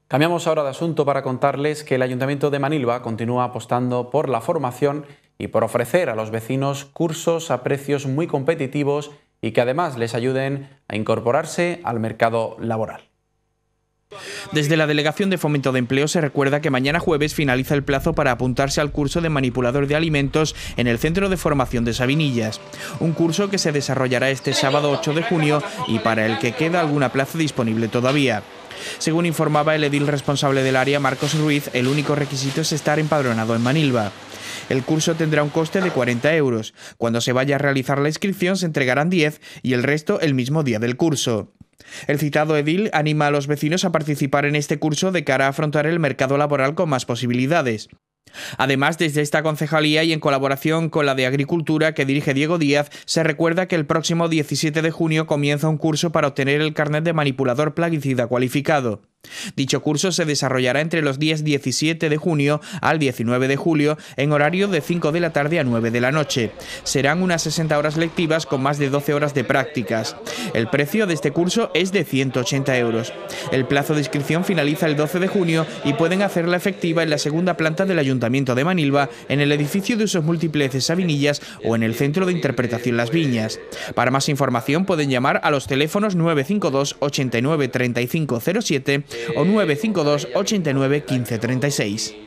Cambiamos ahora de asunto para contarles que el Ayuntamiento de Manilva continúa apostando por la formación y por ofrecer a los vecinos cursos a precios muy competitivos y que además les ayuden a incorporarse al mercado laboral. Desde la Delegación de Fomento de Empleo se recuerda que mañana jueves finaliza el plazo para apuntarse al curso de manipulador de alimentos en el Centro de Formación de Sabinillas. Un curso que se desarrollará este sábado 8 de junio y para el que queda alguna plaza disponible todavía. Según informaba el edil responsable del área, Marcos Ruiz, el único requisito es estar empadronado en Manilva. El curso tendrá un coste de 40 euros. Cuando se vaya a realizar la inscripción se entregarán 10 y el resto el mismo día del curso. El citado edil anima a los vecinos a participar en este curso de cara a afrontar el mercado laboral con más posibilidades. Además, desde esta concejalía y en colaboración con la de Agricultura que dirige Diego Díaz, se recuerda que el próximo 17 de junio comienza un curso para obtener el carnet de manipulador plaguicida cualificado. Dicho curso se desarrollará entre los días 17 de junio al 19 de julio en horario de 5 de la tarde a 9 de la noche. Serán unas 60 horas lectivas con más de 12 horas de prácticas. El precio de este curso es de 180 euros. El plazo de inscripción finaliza el 12 de junio y pueden hacerla efectiva en la segunda planta del Ayuntamiento de Manilva, en el edificio de usos múltiples de Sabinillas o en el Centro de Interpretación Las Viñas. Para más información pueden llamar a los teléfonos 952 89 35 07 o 952 89 15 36.